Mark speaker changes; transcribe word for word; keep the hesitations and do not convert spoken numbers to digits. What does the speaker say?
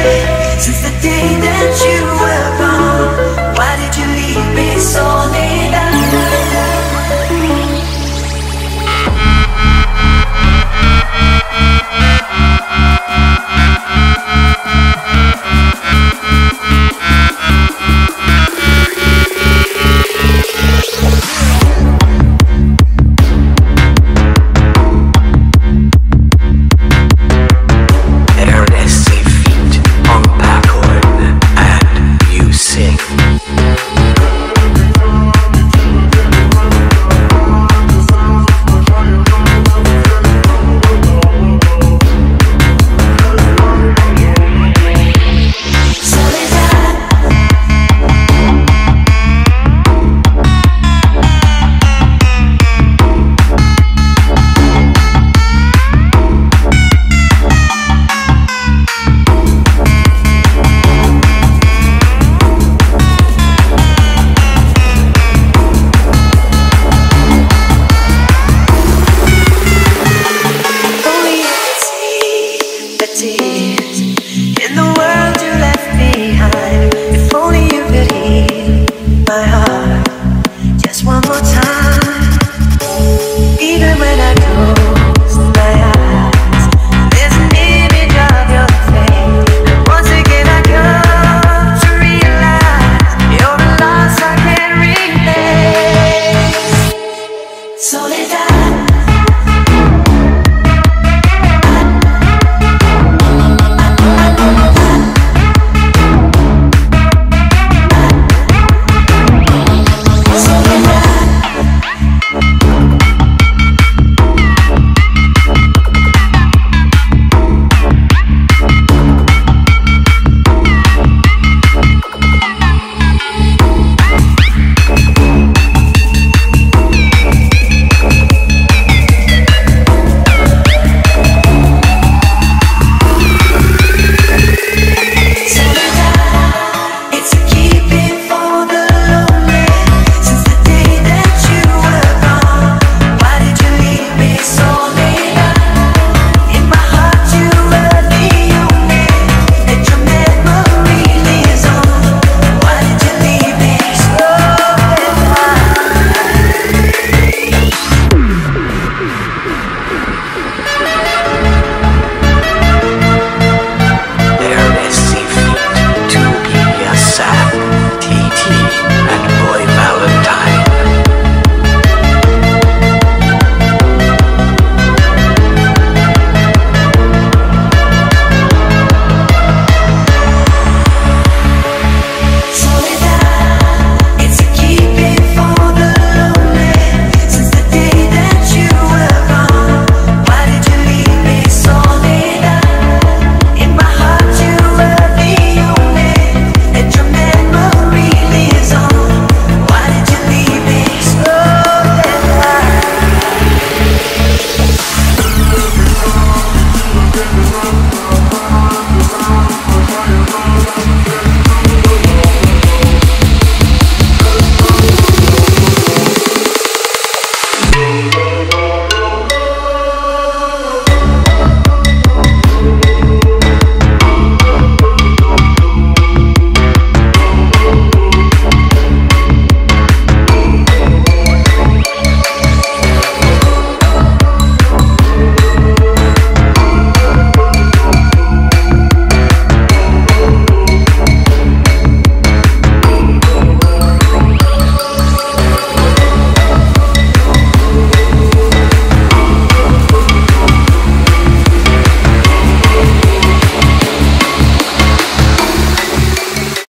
Speaker 1: Since the day that you were gone, why did you leave me so late? In the world you left behind, if only you could heal my heart just one more time. Even when I close my eyes, there's an image of your face, and once again I come to realize you're the loss I can't replace. Soledad.